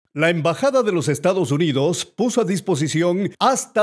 La Embajada de los Estados Unidos puso a disposición hasta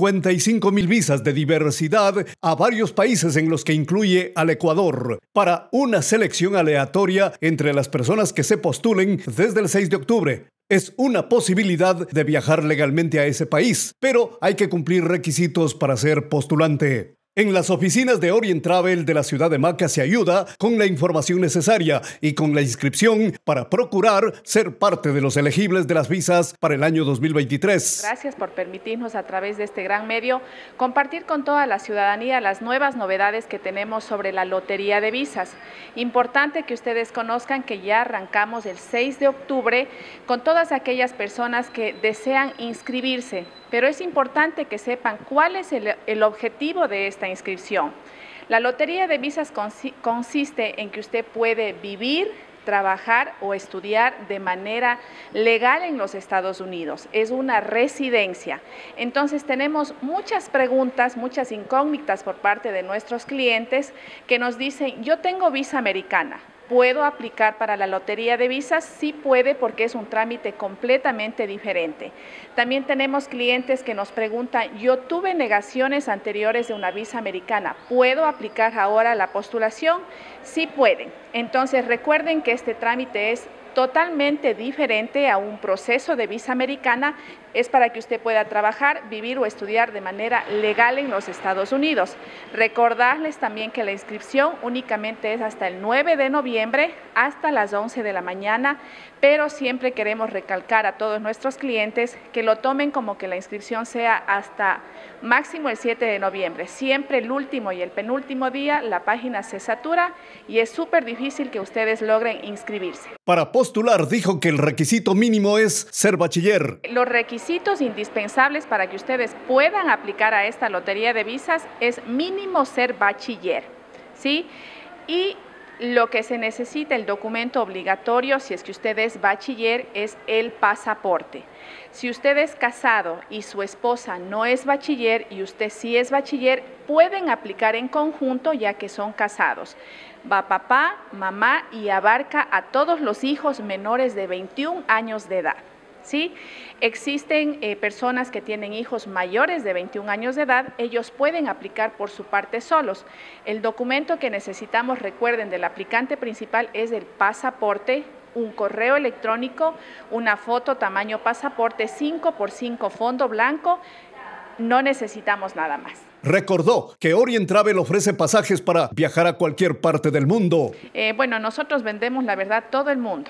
55,000 visas de diversidad a varios países en los que incluye al Ecuador, para una selección aleatoria entre las personas que se postulen desde el 6 de octubre. Es una posibilidad de viajar legalmente a ese país, pero hay que cumplir requisitos para ser postulante. En las oficinas de Orient Travel de la ciudad de Maca se ayuda con la información necesaria y con la inscripción para procurar ser parte de los elegibles de las visas para el año 2023. Gracias por permitirnos a través de este gran medio compartir con toda la ciudadanía las nuevas novedades que tenemos sobre la lotería de visas. Importante que ustedes conozcan que ya arrancamos el 6 de octubre con todas aquellas personas que desean inscribirse. Pero es importante que sepan cuál es el objetivo de esta inscripción. La lotería de visas consiste en que usted puede vivir, trabajar o estudiar de manera legal en los Estados Unidos. Es una residencia. Entonces tenemos muchas preguntas, muchas incógnitas por parte de nuestros clientes que nos dicen, yo tengo visa americana. ¿Puedo aplicar para la lotería de visas? Sí puede, porque es un trámite completamente diferente. También tenemos clientes que nos preguntan, yo tuve negaciones anteriores de una visa americana, ¿puedo aplicar ahora la postulación? Sí pueden. Entonces recuerden que este trámite es totalmente diferente a un proceso de visa americana, es para que usted pueda trabajar, vivir o estudiar de manera legal en los Estados Unidos. Recordarles también que la inscripción únicamente es hasta el 9 de noviembre, hasta las 11 de la mañana, pero siempre queremos recalcar a todos nuestros clientes que lo tomen como que la inscripción sea hasta máximo el 7 de noviembre. Siempre el último y el penúltimo día la página se satura y es súper difícil que ustedes logren inscribirse. Para postular, dijo que el requisito mínimo es ser bachiller. Los requisitos indispensables para que ustedes puedan aplicar a esta lotería de visas es mínimo ser bachiller, ¿sí? Y lo que se necesita, el documento obligatorio, si es que usted es bachiller, es el pasaporte. Si usted es casado y su esposa no es bachiller y usted sí es bachiller, pueden aplicar en conjunto ya que son casados. Va papá, mamá y abarca a todos los hijos menores de 21 años de edad. ¿Sí? Existen personas que tienen hijos mayores de 21 años de edad, ellos pueden aplicar por su parte solos. El documento que necesitamos, recuerden, del aplicante principal es el pasaporte, un correo electrónico, una foto tamaño pasaporte 5x5 fondo blanco, no necesitamos nada más. Recordó que Orient Travel ofrece pasajes para viajar a cualquier parte del mundo. Bueno, nosotros vendemos, la verdad, todo el mundo.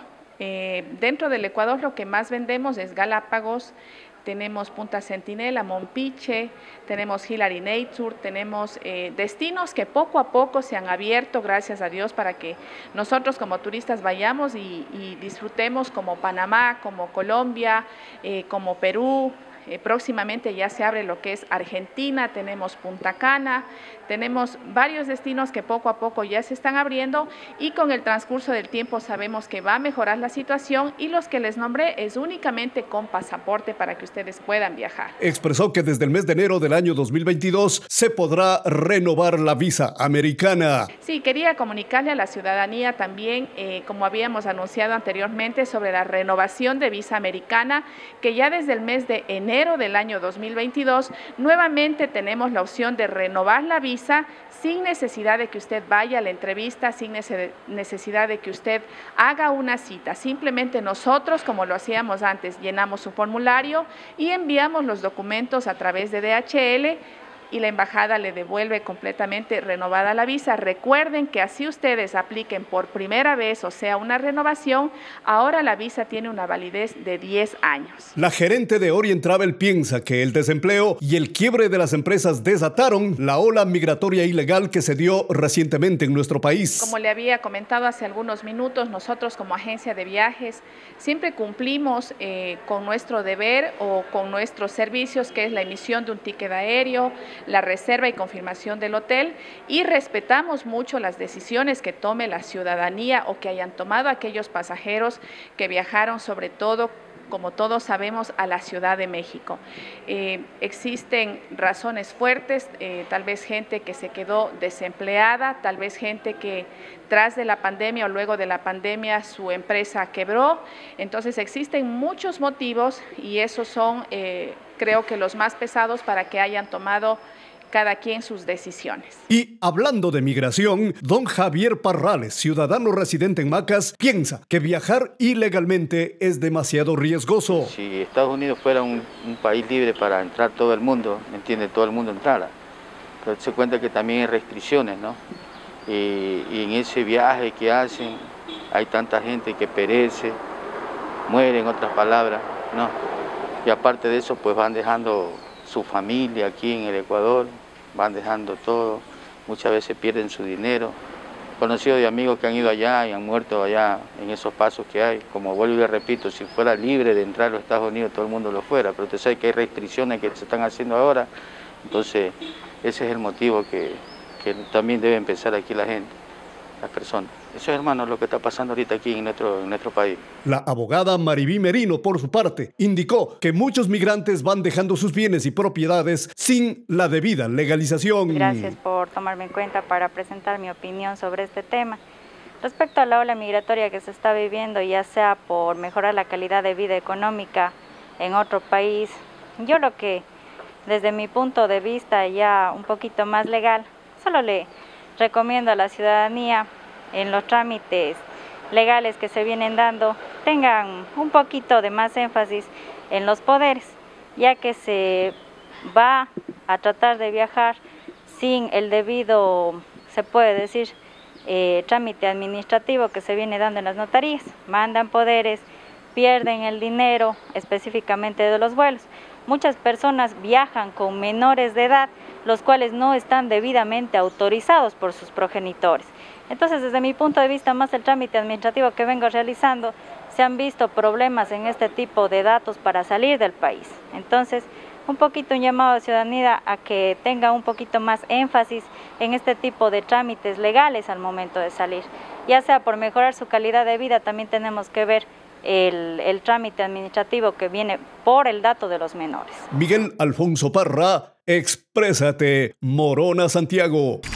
Dentro del Ecuador lo que más vendemos es Galápagos, tenemos Punta Centinela, Mompiche, tenemos Hillary Nature, tenemos destinos que poco a poco se han abierto, gracias a Dios, para que nosotros como turistas vayamos y disfrutemos, como Panamá, como Colombia, como Perú. Próximamente ya se abre lo que es Argentina, tenemos Punta Cana, tenemos varios destinos que poco a poco ya se están abriendo y con el transcurso del tiempo sabemos que va a mejorar la situación y los que les nombré es únicamente con pasaporte para que ustedes puedan viajar. Expresó que desde el mes de enero del año 2022 se podrá renovar la visa americana. Sí, quería comunicarle a la ciudadanía también, como habíamos anunciado anteriormente, sobre la renovación de visa americana, que ya desde el mes de enero del año 2022 nuevamente tenemos la opción de renovar la visa sin necesidad de que usted vaya a la entrevista, sin necesidad de que usted haga una cita. Simplemente nosotros, como lo hacíamos antes, llenamos su formulario y enviamos los documentos a través de DHL y la embajada le devuelve completamente renovada la visa. Recuerden que así ustedes apliquen por primera vez, o sea, una renovación, ahora la visa tiene una validez de 10 años. La gerente de Orient Travel piensa que el desempleo y el quiebre de las empresas desataron la ola migratoria ilegal que se dio recientemente en nuestro país. Como le había comentado hace algunos minutos, nosotros como agencia de viajes siempre cumplimos con nuestro deber o con nuestros servicios, que es la emisión de un ticket aéreo, la reserva y confirmación del hotel, y respetamos mucho las decisiones que tome la ciudadanía o que hayan tomado aquellos pasajeros que viajaron sobre todo como todos sabemos, a la Ciudad de México. Existen razones fuertes, tal vez gente que se quedó desempleada, tal vez gente que tras de la pandemia o luego de la pandemia su empresa quebró. Entonces existen muchos motivos y esos son, creo que los más pesados para que hayan tomado cada quien sus decisiones. Y hablando de migración, don Javier Parrales, ciudadano residente en Macas, piensa que viajar ilegalmente es demasiado riesgoso. Si Estados Unidos fuera un país libre para entrar todo el mundo, ¿me entiende? Todo el mundo entrara. Pero se cuenta que también hay restricciones, ¿no? Y en ese viaje que hacen hay tanta gente que perece, muere, en otras palabras, ¿no? Y aparte de eso, pues van dejando su familia aquí en el Ecuador, van dejando todo, muchas veces pierden su dinero. Conocido de amigos que han ido allá y han muerto allá en esos pasos que hay. Como vuelvo y le repito, si fuera libre de entrar a los Estados Unidos, todo el mundo lo fuera, pero usted sabe que hay restricciones que se están haciendo ahora, entonces ese es el motivo que también debe empezar aquí la gente, las personas. Eso es, hermano, lo que está pasando ahorita aquí en nuestro país. La abogada Maribí Merino, por su parte, indicó que muchos migrantes van dejando sus bienes y propiedades sin la debida legalización. Gracias por tomarme en cuenta para presentar mi opinión sobre este tema. Respecto a la ola migratoria que se está viviendo, ya sea por mejorar la calidad de vida económica en otro país, yo lo que, desde mi punto de vista ya un poquito más legal, solo le recomiendo a la ciudadanía en los trámites legales que se vienen dando, tengan un poquito de más énfasis en los poderes, ya que se va a tratar de viajar sin el debido, se puede decir, trámite administrativo que se viene dando en las notarías. Mandan poderes, pierden el dinero, específicamente de los vuelos. Muchas personas viajan con menores de edad, los cuales no están debidamente autorizados por sus progenitores. Entonces, desde mi punto de vista, más el trámite administrativo que vengo realizando, se han visto problemas en este tipo de datos para salir del país. Entonces, un poquito un llamado a la ciudadanía a que tenga un poquito más énfasis en este tipo de trámites legales al momento de salir. Ya sea por mejorar su calidad de vida, también tenemos que ver el trámite administrativo que viene por el dato de los menores. Miguel Alfonso Parra, Exprésate, Morona, Santiago.